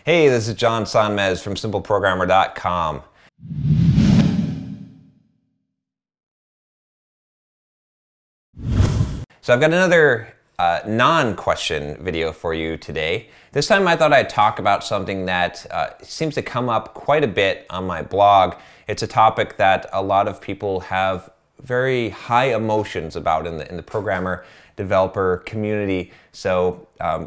Hey, this is John Sanmez from simpleprogrammer.com. So I've got another non-question video for you today. This time I thought I'd talk about something that seems to come up quite a bit on my blog. It's a topic that a lot of people have very high emotions about in the programmer developer community. So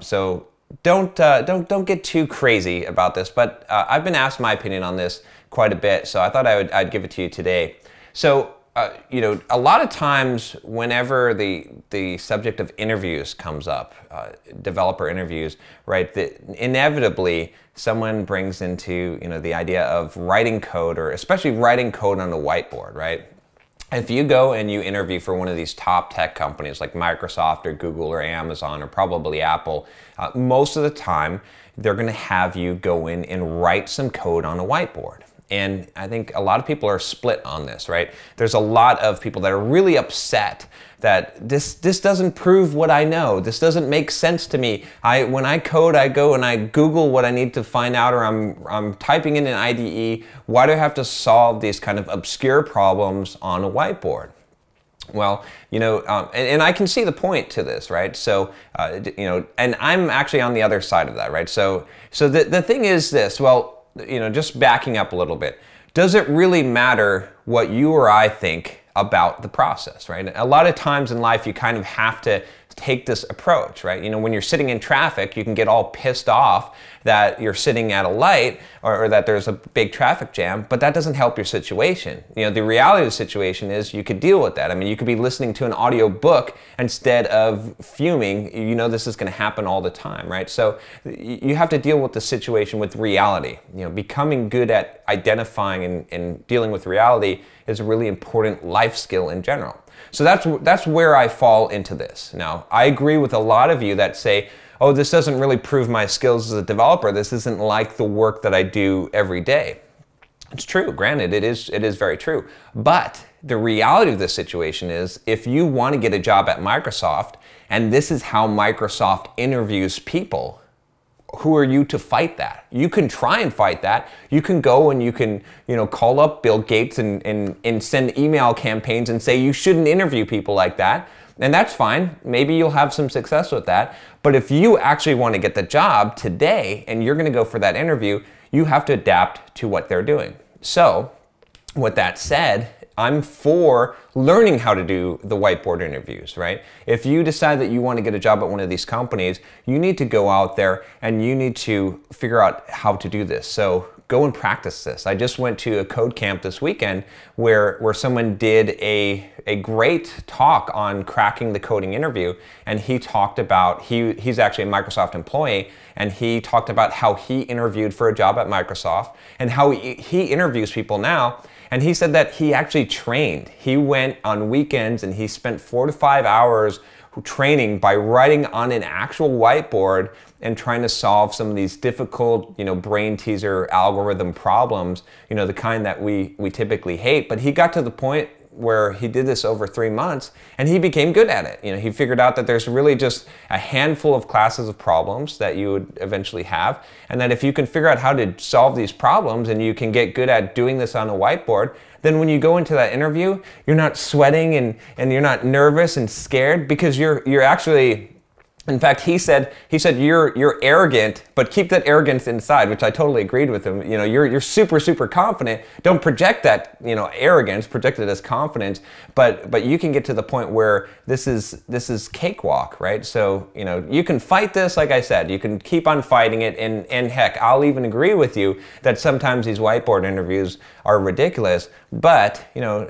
don't get too crazy about this, but I've been asked my opinion on this quite a bit, so I thought I'd give it to you today. So you know, a lot of times whenever the subject of interviews comes up, developer interviews, right, inevitably someone brings into, you know, the idea of writing code, or especially writing code on a whiteboard, right? If you go and you interview for one of these top tech companies like Microsoft or Google or Amazon or probably Apple, most of the time they're going to have you go in and write some code on a whiteboard. And I think a lot of people are split on this, right? There's a lot of people that are really upset that this doesn't prove what I know. This doesn't make sense to me. When I code, I go and I Google what I need to find out, or I'm typing in an IDE. Why do I have to solve these kind of obscure problems on a whiteboard? Well, you know, and I can see the point to this, right? So, you know, and I'm actually on the other side of that, right? So the thing is this, well, you know, just backing up a little bit, does it really matter what you or I think about the process, right? A lot of times in life, you kind of have to take this approach, right? You know, when you're sitting in traffic, you can get all pissed off that you're sitting at a light or that there's a big traffic jam, but that doesn't help your situation. You know, the reality of the situation is you could deal with that. I mean, you could be listening to an audio book instead of fuming. You know, this is going to happen all the time, right? So you have to deal with the situation with reality. You know, becoming good at identifying and dealing with reality is a really important life skill in general. So that's where I fall into this. Now, I agree with a lot of you that say, oh, this doesn't really prove my skills as a developer. This isn't like the work that I do every day. It's true, granted, it is very true. But the reality of this situation is, if you want to get a job at Microsoft, and this is how Microsoft interviews people, who are you to fight that? You can try and fight that. You can go and you can, you know, call up Bill Gates and send email campaigns and say you shouldn't interview people like that. And that's fine. Maybe you'll have some success with that. But if you actually want to get the job today and you're going to go for that interview, you have to adapt to what they're doing. So with that said, I'm for learning how to do the whiteboard interviews, right? If you decide that you want to get a job at one of these companies, you need to go out there and you need to figure out how to do this. So go and practice this. I just went to a code camp this weekend where someone did a great talk on cracking the coding interview, and he talked about, he's actually a Microsoft employee, and he talked about how he interviewed for a job at Microsoft and how he interviews people now. And he said that he actually trained. He went on weekends and he spent 4 to 5 hours training by writing on an actual whiteboard and trying to solve some of these difficult, you know, brain teaser algorithm problems, you know, the kind that we typically hate. But he got to the point where he did this over 3 months and he became good at it. You know, he figured out that there's really just a handful of classes of problems that you would eventually have, and that if you can figure out how to solve these problems and you can get good at doing this on a whiteboard, then when you go into that interview, you're not sweating and you're not nervous and scared, because you're actually, in fact, he said you're arrogant, but keep that arrogance inside, which I totally agreed with him. You know, you're super confident. Don't project that, you know, arrogance. Project it as confidence. But you can get to the point where this is cakewalk, right? So, you know, you can fight this, like I said. You can keep on fighting it, and heck, I'll even agree with you that sometimes these whiteboard interviews are ridiculous. But, you know,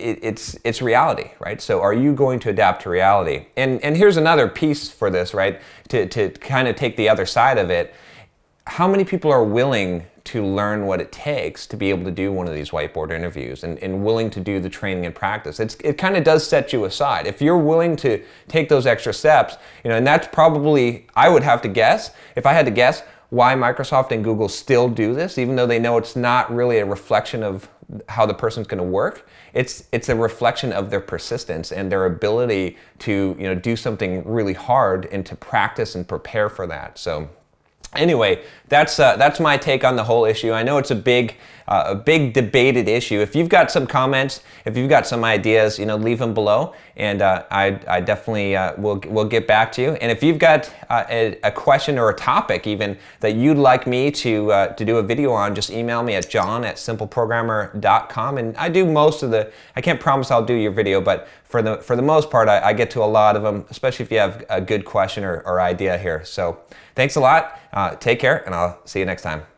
it's reality, right? So are you going to adapt to reality? And here's another piece for this, right? To kind of take the other side of it. How many people are willing to learn what it takes to be able to do one of these whiteboard interviews and willing to do the training and practice? It kind of does set you aside. If you're willing to take those extra steps, you know, and that's probably, I would have to guess, if I had to guess, why Microsoft and Google still do this, even though they know it's not really a reflection of how the person's going to work. It's a reflection of their persistence and their ability to, you know, do something really hard and to practice and prepare for that. So Anyway, that's my take on the whole issue. I know it's a big debated issue. If you've got some comments, if you've got some ideas, leave them below, and I definitely will get back to you. And if you've got a question or a topic even that you'd like me to do a video on, just email me at john@simpleprogrammer.com. And I do most of I can't promise I'll do your video, but for the most part, I get to a lot of them, especially if you have a good question or idea here. So thanks a lot. Take care, and I'll see you next time.